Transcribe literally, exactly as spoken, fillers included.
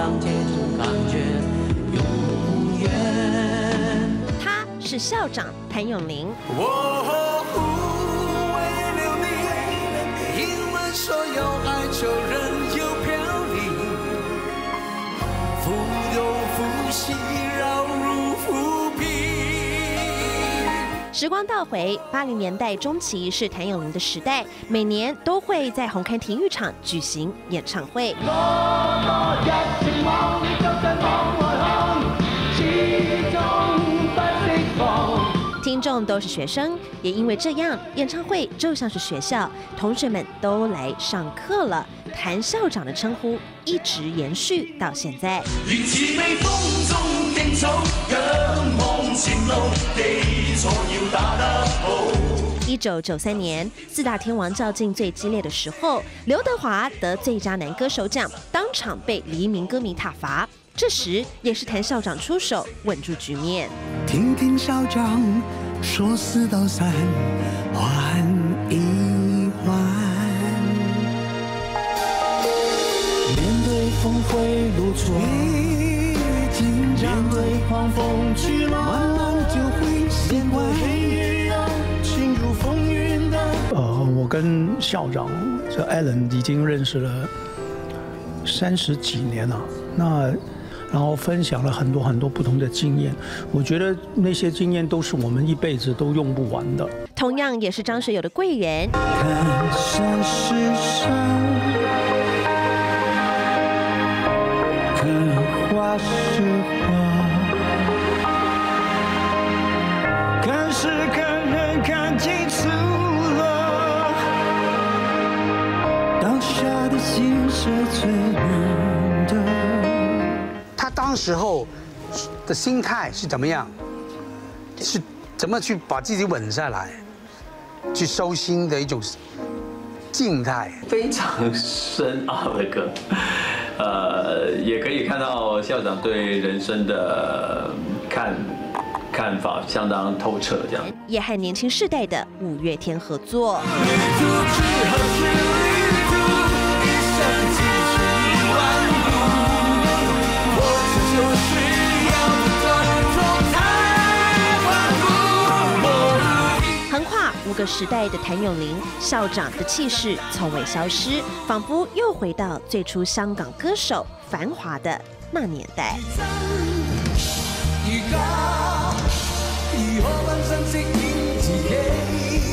让这种感觉永远。 他是校长谭咏麟。 我为了你，因为所有爱就任由飘零，复有复习，绕入浮萍。 时光倒回，八零年代中期是谭咏麟的时代，每年都会在红磡体育场举行演唱会。听众都是学生，也因为这样，演唱会就像是学校，同学们都来上课了。谭校长的称呼一直延续到现在。一九九三年，四大天王较劲最激烈的时候，刘德华得最佳男歌手奖，当场被黎明歌迷挞伐。这时也是谭校长出手稳住局面。 听听校长说四道三，缓一缓。面对峰回路转，面对狂风巨浪，慢慢就会习惯。进入风云的。 呃，我跟校长这 Alan 已经认识了三十几年了。那。然后分享了很多很多不同的经验，我觉得那些经验都是我们一辈子都用不完的。 同样也是张学友的贵人。 看山是山，看花是花，看事看人看清楚了，当下的心是最难的。 他当时候的心态是怎么样？是怎么去把自己稳下来，去收心的一种静态？ 非常深奥的歌，呃，也可以看到校长对人生的看看法相当透彻，这样。 也和年轻世代的五月天合作。横跨五个时代的谭咏麟校长的气势从未消失，仿佛又回到最初香港歌手繁华的那年代。 而家如何分身飾演自己？